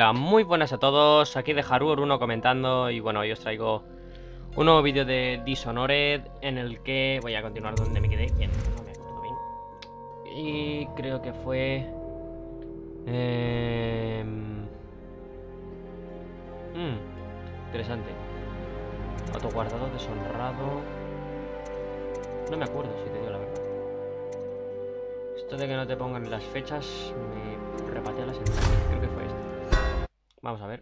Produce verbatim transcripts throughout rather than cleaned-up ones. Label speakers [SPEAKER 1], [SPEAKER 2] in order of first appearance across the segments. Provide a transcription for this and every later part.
[SPEAKER 1] Hola, muy buenas a todos, aquí de Haru uno comentando. Y bueno, hoy os traigo un nuevo vídeo de Dishonored, en el que voy a continuar donde me quedé. Bien, no me acuerdo bien. Y creo que fue... Eh... Hmm, interesante. Autoguardado, deshonrado. No me acuerdo, si te digo la verdad. Esto de que no te pongan las fechas me repatea las entradas. Creo que fue esto. Vamos a ver.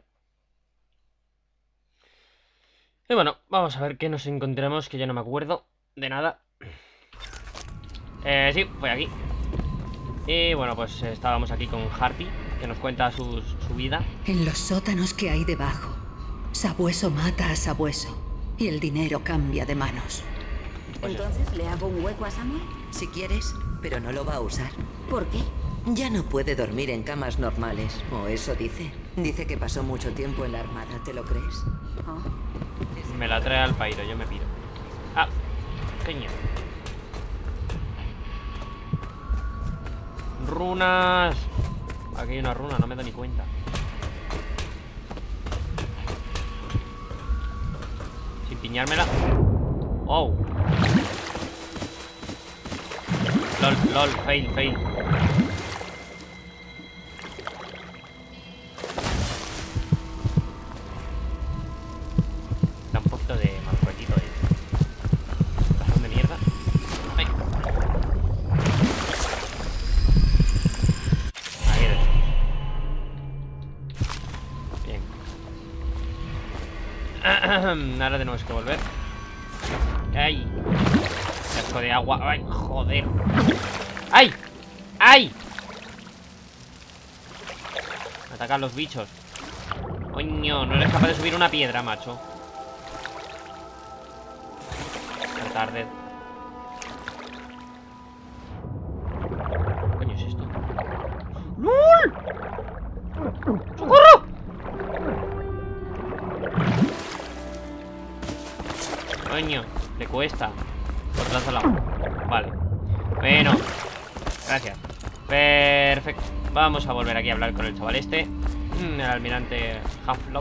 [SPEAKER 1] Y bueno, vamos a ver qué nos encontramos, que ya no me acuerdo de nada. Eh, sí, fue aquí. Y bueno, pues eh, estábamos aquí con Harpy, que nos cuenta su, su vida.
[SPEAKER 2] En los sótanos que hay debajo, Sabueso mata a Sabueso y el dinero cambia de manos.
[SPEAKER 1] Pues
[SPEAKER 3] ¿Entonces le hago un hueco a Samuel?
[SPEAKER 4] Si quieres, pero no lo va a usar.
[SPEAKER 3] ¿Por qué?
[SPEAKER 4] Ya no puede dormir en camas normales, o eso dice. Dice que pasó mucho tiempo en la armada, ¿te lo crees?
[SPEAKER 3] Oh.
[SPEAKER 1] Me la trae al pairo, yo me piro. Ah, coño. Runas. Aquí hay una runa, no me doy ni cuenta. Sin piñármela. Oh. Lol, lol, fail, fail. Da un poquito de mal rollito, eh. Bastón de mierda. Ay. Ahí eres. Bien. Ahora tenemos que volver. ¡Ay! Casco de agua. ¡Ay, joder! ¡Ay! ¡Ay! Atacan los bichos. Coño, no eres capaz de subir una piedra, macho. Esta tarde. ¿Qué coño es esto? ¡Lul! ¡Socorro! Coño, le cuesta. Por otro lado. Vale. Bueno. Gracias. Perfecto. Vamos a volver aquí a hablar con el chaval este. El almirante Havelock.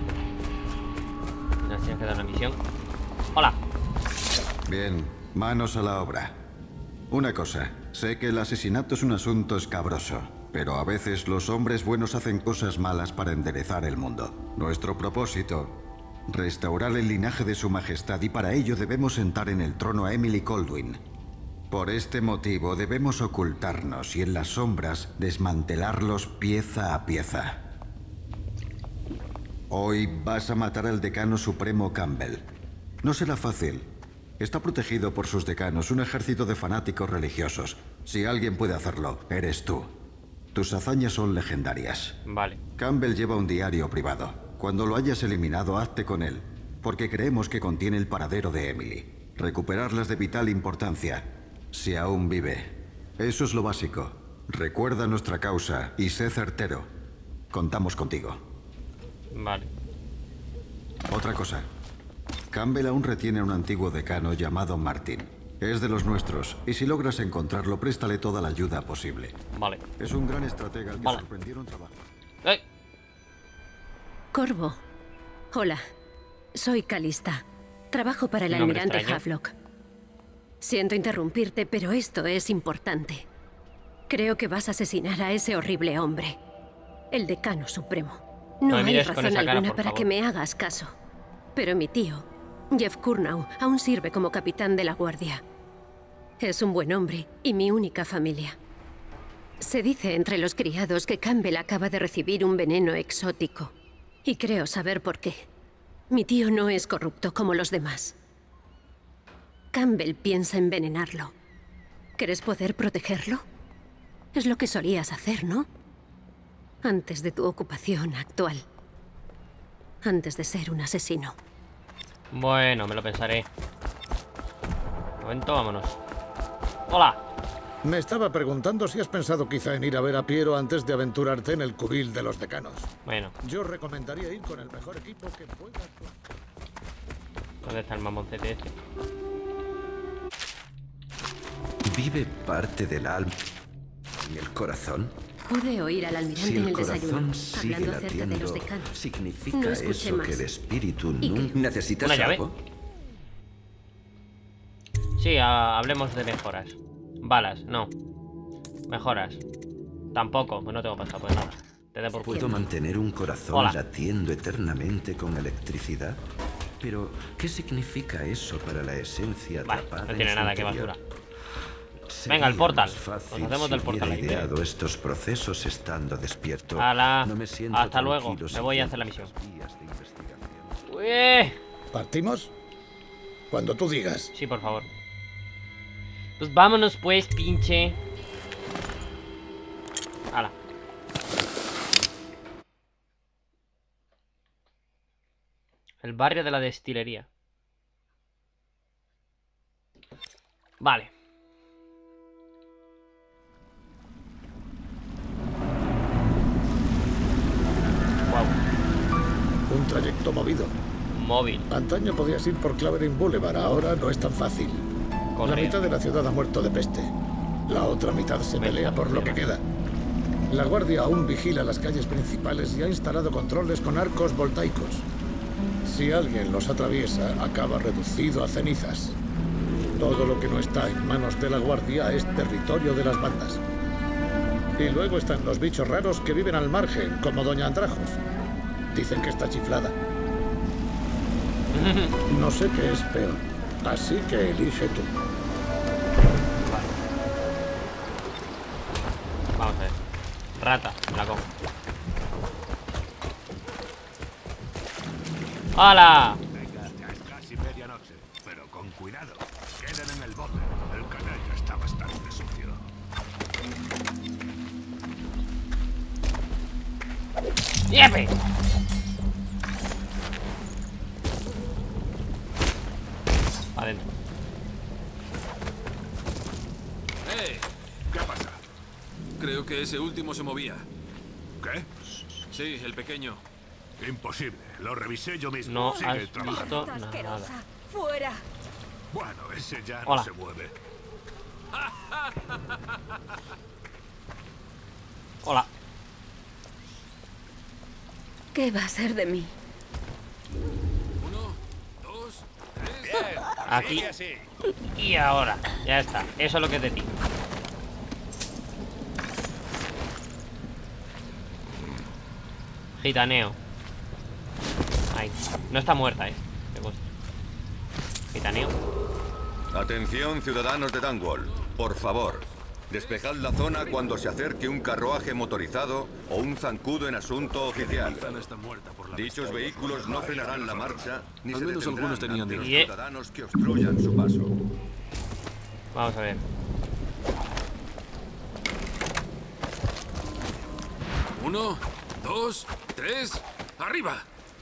[SPEAKER 1] Nos tiene que dar una misión. Hola.
[SPEAKER 5] Bien, manos a la obra. Una cosa, sé que el asesinato es un asunto escabroso, pero a veces los hombres buenos hacen cosas malas para enderezar el mundo. Nuestro propósito: restaurar el linaje de su majestad, y para ello debemos sentar en el trono a Emily Kaldwin. Por este motivo debemos ocultarnos y en las sombras desmantelarlos pieza a pieza. Hoy vas a matar al decano supremo Campbell. No será fácil. Está protegido por sus decanos, un ejército de fanáticos religiosos. Si alguien puede hacerlo, eres tú. Tus hazañas son legendarias.
[SPEAKER 1] Vale.
[SPEAKER 5] Campbell lleva un diario privado. Cuando lo hayas eliminado, hazte con él, porque creemos que contiene el paradero de Emily. Recuperarla es de vital importancia, si aún vive. Eso es lo básico. Recuerda nuestra causa y sé certero. Contamos contigo.
[SPEAKER 1] Vale.
[SPEAKER 5] Otra cosa. Campbell aún retiene a un antiguo decano llamado Martin. Es de los nuestros, y si logras encontrarlo, préstale toda la ayuda posible.
[SPEAKER 1] Vale.
[SPEAKER 5] Es un gran estratega al que
[SPEAKER 1] Vale.
[SPEAKER 5] sorprendieron trabajo.
[SPEAKER 1] ¡Ay!
[SPEAKER 2] Corvo. Hola. Soy Calista. Trabajo para el
[SPEAKER 1] Un nombre
[SPEAKER 2] almirante
[SPEAKER 1] extraño.
[SPEAKER 2] Havelock. Siento interrumpirte, pero esto es importante. Creo que vas a asesinar a ese horrible hombre. El decano supremo. No,
[SPEAKER 1] No me
[SPEAKER 2] hay
[SPEAKER 1] mires con
[SPEAKER 2] razón
[SPEAKER 1] esa cara,
[SPEAKER 2] alguna
[SPEAKER 1] por
[SPEAKER 2] para
[SPEAKER 1] favor.
[SPEAKER 2] que me hagas caso. Pero mi tío, Jeff Curnow, aún sirve como capitán de la guardia. Es un buen hombre y mi única familia. Se dice entre los criados que Campbell acaba de recibir un veneno exótico. Y creo saber por qué. Mi tío no es corrupto como los demás. Campbell piensa envenenarlo. ¿Quieres poder protegerlo? Es lo que solías hacer, ¿no? Antes de tu ocupación actual. Antes de ser un asesino.
[SPEAKER 1] Bueno, me lo pensaré. Un momento, vámonos. Hola.
[SPEAKER 6] Me estaba preguntando si has pensado quizá en ir a ver a Piero antes de aventurarte en el cubil de los decanos.
[SPEAKER 1] Bueno,
[SPEAKER 6] Yo recomendaría ir con el mejor equipo que puedas.
[SPEAKER 1] ¿dónde está el mamoncete este?
[SPEAKER 7] ¿Vive parte del alma en el corazón?
[SPEAKER 2] Pude oír al almirante
[SPEAKER 7] Si
[SPEAKER 2] en
[SPEAKER 7] el
[SPEAKER 2] el desayuno,
[SPEAKER 7] corazón sigue
[SPEAKER 2] hablando acerca de
[SPEAKER 7] latiendo,
[SPEAKER 2] los decanos.
[SPEAKER 7] significa
[SPEAKER 2] No escuché
[SPEAKER 7] eso
[SPEAKER 2] más.
[SPEAKER 7] que el espíritu
[SPEAKER 2] ¿Y
[SPEAKER 7] nunca...
[SPEAKER 2] qué?
[SPEAKER 7] ¿Necesitas
[SPEAKER 1] ¿Una llave?
[SPEAKER 7] algo?
[SPEAKER 1] Sí, a- hablemos de mejoras. Balas, no. Mejoras. Tampoco, pues no tengo pasta, pues nada. Te dé por culo.
[SPEAKER 7] ¿Puedo mantener un corazón
[SPEAKER 1] Hola.
[SPEAKER 7] latiendo eternamente con electricidad? Pero, ¿qué significa eso para la esencia
[SPEAKER 1] Vale,
[SPEAKER 7] atrapada
[SPEAKER 1] no
[SPEAKER 7] en
[SPEAKER 1] tiene
[SPEAKER 7] su
[SPEAKER 1] nada, qué
[SPEAKER 7] interior?
[SPEAKER 1] basura.
[SPEAKER 7] Sería
[SPEAKER 1] Venga, el portal.
[SPEAKER 7] más fácil
[SPEAKER 1] Nos hacemos del
[SPEAKER 7] si
[SPEAKER 1] portal
[SPEAKER 7] hubiera
[SPEAKER 1] ahí, ¿eh?
[SPEAKER 7] ideado estos procesos estando despierto.
[SPEAKER 1] Hala.
[SPEAKER 7] No me siento
[SPEAKER 1] Hasta luego.
[SPEAKER 7] tranquilo
[SPEAKER 1] Me voy a
[SPEAKER 7] siguiendo
[SPEAKER 1] hacer la misión.
[SPEAKER 7] las vías de investigación.
[SPEAKER 1] Ué.
[SPEAKER 6] ¿Partimos? Cuando tú digas.
[SPEAKER 1] Sí, por favor. Pues vámonos pues, pinche. Hala. El barrio de la destilería. Vale. Wow.
[SPEAKER 6] Un trayecto movido.
[SPEAKER 1] Móvil.
[SPEAKER 6] Antaño podías ir por Clavering Boulevard, ahora no es tan fácil.
[SPEAKER 1] Correa.
[SPEAKER 6] La mitad de la ciudad ha muerto de peste. La otra mitad se
[SPEAKER 1] Venga,
[SPEAKER 6] pelea por lo que queda. La guardia aún vigila las calles principales y ha instalado controles con arcos voltaicos. Si alguien los atraviesa, acaba reducido a cenizas. Todo lo que no está en manos de la guardia es territorio de las bandas. Y luego están los bichos raros que viven al margen, como Doña Andrajos. Dicen que está chiflada. No sé qué es peor, así que elige tú.
[SPEAKER 1] Vale. Vamos a ver. Rata, me la como. ¡Hala!
[SPEAKER 8] Venga, ya es casi medianoche, pero con cuidado. Queden en el bote. El canal ya está bastante sucio.
[SPEAKER 1] ¡Niepe! Adentro.
[SPEAKER 9] ¡Eh!
[SPEAKER 8] ¿Qué pasa?
[SPEAKER 9] Creo que ese último se movía.
[SPEAKER 8] ¿Qué?
[SPEAKER 9] Sí, el pequeño.
[SPEAKER 8] Imposible. Lo revisé yo mismo.
[SPEAKER 1] No
[SPEAKER 8] Sigue
[SPEAKER 1] has
[SPEAKER 8] trabajando.
[SPEAKER 1] visto nada.
[SPEAKER 3] ¡Fuera!
[SPEAKER 8] Bueno, ese ya
[SPEAKER 1] Hola.
[SPEAKER 8] no se mueve.
[SPEAKER 1] Hola.
[SPEAKER 3] ¿Qué va a ser de mí?
[SPEAKER 9] Uno, dos, tres.
[SPEAKER 1] Aquí. Y ahora. Ya está. Eso es lo que es de ti. Gitaneo. Ahí. No está muerta, eh. Me gusta. Gitaneo.
[SPEAKER 10] Atención, ciudadanos de Dunwall. Por favor, despejad la zona cuando se acerque un carruaje motorizado o un zancudo en asunto oficial.
[SPEAKER 8] Está muerta por la
[SPEAKER 10] Dichos vehículos no frenarán la marcha ni
[SPEAKER 9] Al
[SPEAKER 10] se
[SPEAKER 9] menos
[SPEAKER 10] detendrán
[SPEAKER 9] algunos tenían
[SPEAKER 10] ante los
[SPEAKER 1] dinero.
[SPEAKER 10] ciudadanos que obstruyan su paso.
[SPEAKER 1] Vamos a ver.
[SPEAKER 9] Uno, dos, tres. ¡Arriba!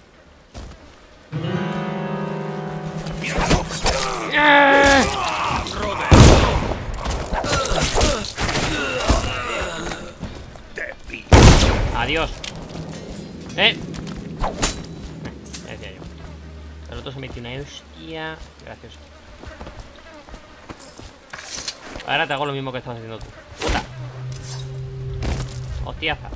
[SPEAKER 1] Adiós. Eh. Me decía yo. El otro se metió una hostia. Gracioso. Ahora te hago lo mismo que estás haciendo tú. Puta. Hostiaza.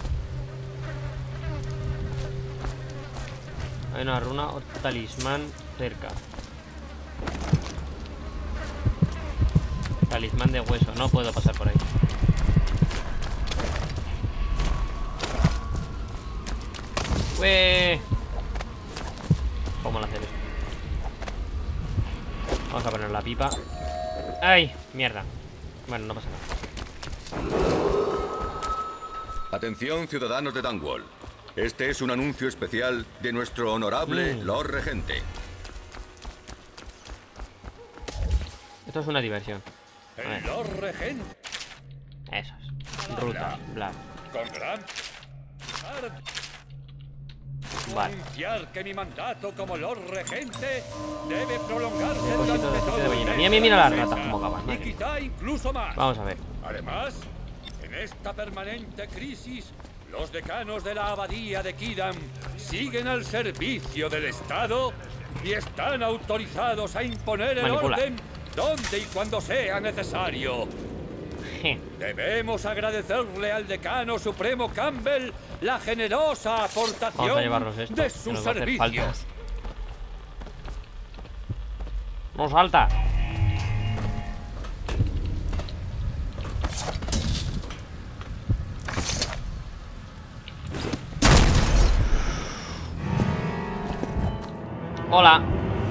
[SPEAKER 1] Hay una runa o talismán cerca. Talismán de hueso. No puedo pasar por ahí. ¡Ué! ¿Cómo lo hacer esto? Vamos a poner la pipa. ¡Ay! Mierda. Bueno, no pasa nada.
[SPEAKER 10] Atención, ciudadanos de Dunwall. Este es un anuncio especial de nuestro honorable
[SPEAKER 1] Mm.
[SPEAKER 10] Lord Regente.
[SPEAKER 1] Esto es una diversión. A ver.
[SPEAKER 11] El Lord Regente.
[SPEAKER 1] Eso es. Ruta. Bla.
[SPEAKER 11] Con gran
[SPEAKER 1] Vale.
[SPEAKER 11] anunciar que mi mandato como Lord Regente debe prolongarse
[SPEAKER 1] Depósito
[SPEAKER 11] durante
[SPEAKER 1] de aceite
[SPEAKER 11] todo
[SPEAKER 1] de
[SPEAKER 11] el
[SPEAKER 1] ballena.
[SPEAKER 11] mes
[SPEAKER 1] Mira, mira,
[SPEAKER 11] de
[SPEAKER 1] mira
[SPEAKER 11] la
[SPEAKER 1] las ratas
[SPEAKER 11] mesa,
[SPEAKER 1] como cavan,
[SPEAKER 11] y
[SPEAKER 1] madre mía.
[SPEAKER 11] quizá incluso más.
[SPEAKER 1] Vamos a ver.
[SPEAKER 11] Además, en esta permanente crisis, los decanos de la abadía de Kidam siguen al servicio del Estado y están autorizados a imponer el
[SPEAKER 1] Manipula.
[SPEAKER 11] orden donde y cuando sea necesario. Debemos agradecerle al decano supremo Campbell la generosa aportación
[SPEAKER 1] Vamos a llevarnos esto,
[SPEAKER 11] de
[SPEAKER 1] que
[SPEAKER 11] sus
[SPEAKER 1] nos va a hacer
[SPEAKER 11] servicios.
[SPEAKER 1] falta. ¡No salta! Hola.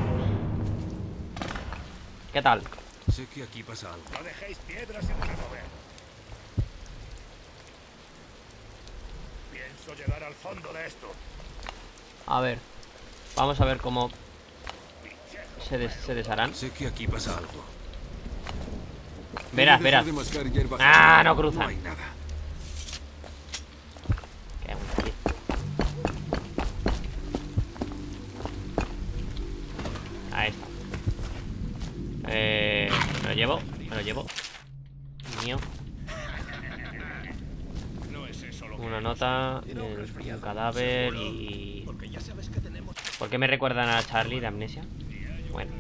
[SPEAKER 1] ¿Qué tal?
[SPEAKER 9] Sé que aquí pasa algo.
[SPEAKER 8] No dejéis piedras sin remover. Pienso llegar al fondo de esto.
[SPEAKER 1] A ver. Vamos a ver cómo se, des se desharán.
[SPEAKER 9] Sé que aquí pasa algo.
[SPEAKER 1] Verás, verás. Ah, no cruzan.
[SPEAKER 9] No hay nada.
[SPEAKER 1] Qué bueno. Ahí está. Eh, me lo llevo, me lo llevo. Mío. Una nota, eh, un cadáver y... ¿Por qué me recuerdan a Charlie de Amnesia? Bueno.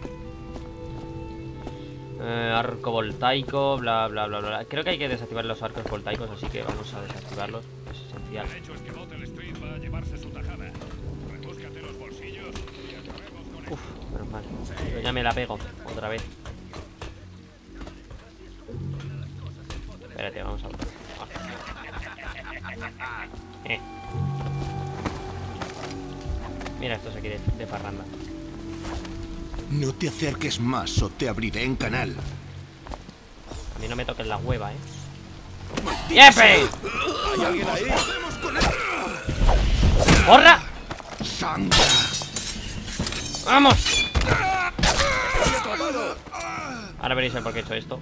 [SPEAKER 1] Eh, arco voltaico, bla, bla, bla, bla. Creo que hay que desactivar los arcos voltaicos, así que vamos a desactivarlos. Es esencial. Uf, menos mal. Pero ya me la pego otra vez. Espérate, vamos a ver. Eh. Mira estos aquí de, de parranda.
[SPEAKER 12] No te acerques más o te abriré en canal.
[SPEAKER 1] A mí no me toques la hueva, eh. ¡Yepe!
[SPEAKER 12] ¿Hay alguien ahí?
[SPEAKER 1] ¡Borra!
[SPEAKER 12] ¡Sangra!
[SPEAKER 1] ¡Vamos! Ahora veréis el por qué he hecho esto.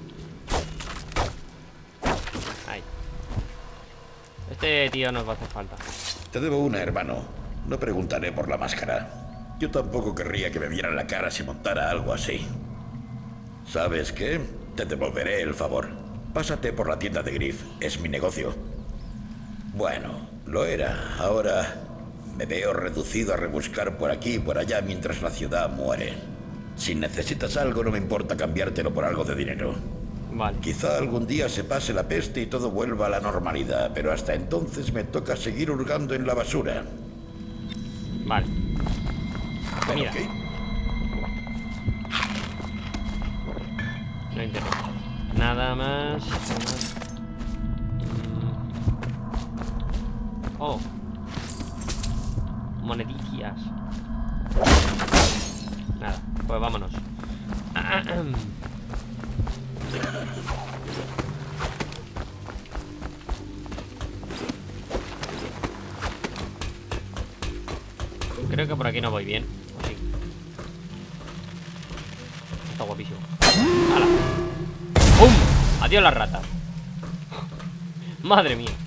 [SPEAKER 1] Ahí. Este tío nos va a hacer falta.
[SPEAKER 13] Te debo una, hermano. No preguntaré por la máscara. Yo tampoco querría que me vieran la cara si montara algo así. ¿Sabes qué? Te devolveré el favor. Pásate por la tienda de Griff. Es mi negocio. Bueno, lo era. Ahora me veo reducido a rebuscar por aquí y por allá mientras la ciudad muere. Si necesitas algo, no me importa cambiártelo por algo de dinero.
[SPEAKER 1] Vale.
[SPEAKER 13] Quizá algún día se pase la peste y todo vuelva a la normalidad, pero hasta entonces me toca seguir hurgando en la basura.
[SPEAKER 1] Vale. Pues mira.
[SPEAKER 13] Okay.
[SPEAKER 1] No interesa. Nada más. Nada más. Mm. Oh. Monedicias. Nada, pues vámonos. Creo que por aquí no voy bien. ¿O sí? Está guapísimo. ¡Hala! ¡Pum! Adiós las ratas. Madre mía.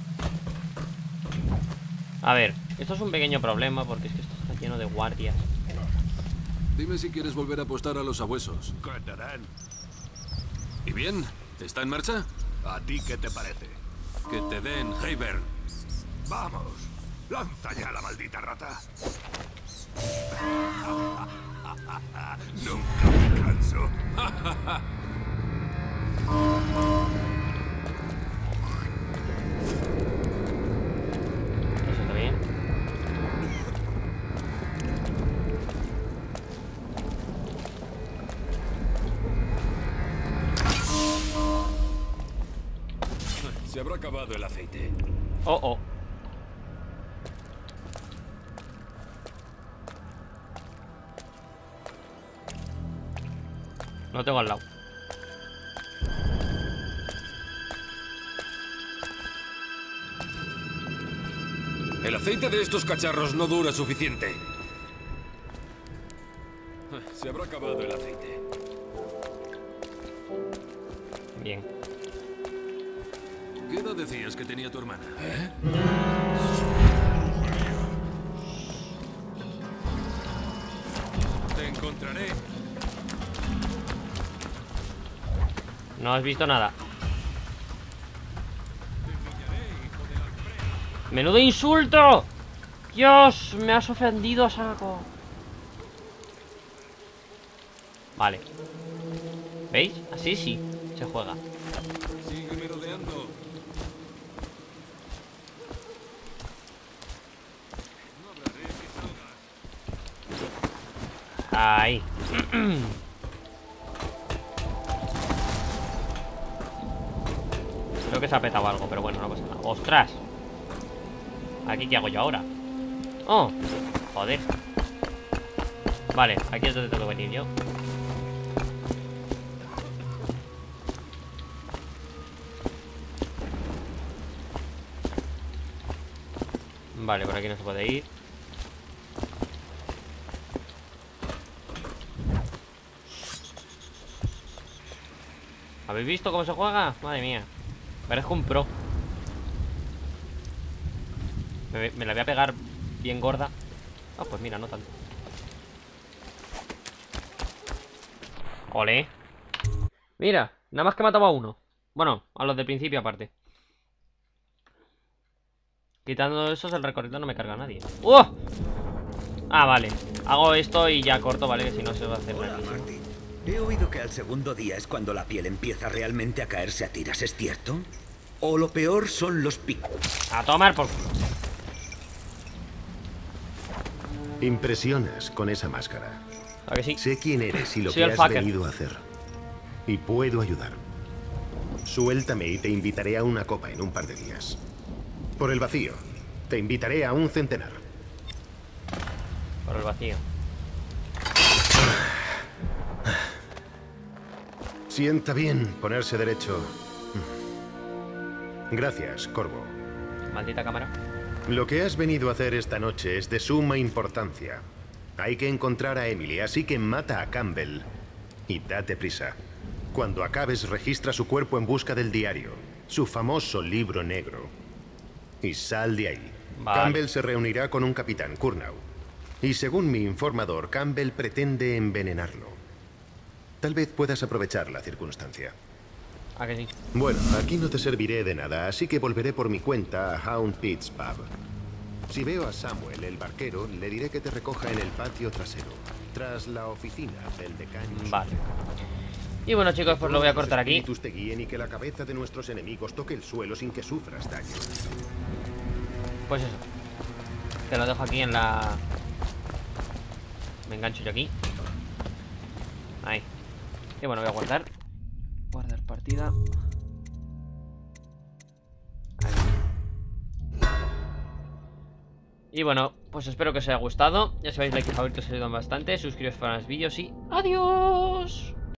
[SPEAKER 1] A ver, esto es un pequeño problema porque es que esto está lleno de guardias.
[SPEAKER 9] Dime si quieres volver a apostar a los sabuesos.
[SPEAKER 8] Contarán.
[SPEAKER 9] ¿Y bien? ¿Está en marcha?
[SPEAKER 8] ¿A ti qué te parece?
[SPEAKER 9] Que te den, Heiber.
[SPEAKER 8] Vamos, lanza ya la maldita rata. Nunca me canso.
[SPEAKER 1] Eso está bien.
[SPEAKER 9] Se habrá acabado el aceite.
[SPEAKER 1] Oh, oh. No tengo al lado.
[SPEAKER 9] El aceite de estos cacharros no dura suficiente. Se habrá acabado el aceite.
[SPEAKER 1] Bien.
[SPEAKER 9] ¿Qué edad decías que tenía tu hermana? ¿Eh? Te encontraré.
[SPEAKER 1] No has visto nada. ¡Menudo insulto! ¡Dios! Me has ofendido a saco. Vale. ¿Veis? Así sí. Se se juega.
[SPEAKER 9] Sígueme rodeando.
[SPEAKER 1] Ahí. Creo que se ha petado algo, pero bueno, no pasa nada. ¡Ostras! ¿Aquí qué hago yo ahora? ¡Oh! Joder. Vale, aquí es donde tengo que venir yo. Vale, por aquí no se puede ir. ¿Habéis visto cómo se juega? Madre mía. Parezco un pro. Me, me la voy a pegar bien gorda. Ah, pues mira, no tanto. Ole. Mira, nada más que mataba a uno. Bueno, a los del principio aparte. Quitando esos, el recorrido no me carga a nadie. ¡Oh! Ah, vale. Hago esto y ya corto, ¿vale? Que si no se va a hacer nada.
[SPEAKER 14] He oído que al segundo día es cuando la piel empieza realmente a caerse a tiras, ¿es cierto? O lo peor son los picos.
[SPEAKER 1] A tomar por culo.
[SPEAKER 15] Impresionas con esa máscara.
[SPEAKER 1] ¿A que sí?
[SPEAKER 15] Sé quién eres y lo
[SPEAKER 1] Soy
[SPEAKER 15] que
[SPEAKER 1] el
[SPEAKER 15] has
[SPEAKER 1] fucker.
[SPEAKER 15] venido a hacer. Y puedo ayudar. Suéltame y te invitaré a una copa en un par de días. Por el vacío, te invitaré a un centenar.
[SPEAKER 1] Por el vacío.
[SPEAKER 15] Sienta bien ponerse derecho. Gracias, Corvo.
[SPEAKER 1] Maldita cámara.
[SPEAKER 15] Lo que has venido a hacer esta noche es de suma importancia. Hay que encontrar a Emily, así que mata a Campbell. Y date prisa. Cuando acabes, registra su cuerpo en busca del diario. Su famoso libro negro. Y sal de ahí.
[SPEAKER 1] Vale.
[SPEAKER 15] Campbell se reunirá con un capitán, Curnow. Y según mi informador, Campbell pretende envenenarlo. Tal vez puedas aprovechar la circunstancia.
[SPEAKER 1] ¿A que sí?
[SPEAKER 15] Bueno, aquí no te serviré de nada, así que volveré por mi cuenta a Hound Pitts Pub. Si veo a Samuel, el barquero, le diré que te recoja en el patio trasero, tras la oficina del decano.
[SPEAKER 1] Vale. Y bueno, chicos, pues lo voy a cortar aquí.
[SPEAKER 15] Que tus te guíen y que la cabeza de nuestros enemigos toque el suelo sin que sufras daño.
[SPEAKER 1] Pues eso. Te lo dejo aquí en la... Me engancho yo aquí. Ahí. Y bueno, voy a guardar. Guardar partida. Ahí. Y bueno, pues espero que os haya gustado. Ya sabéis, like y favoritos ayudan bastante. Suscribiros para más vídeos y... ¡adiós!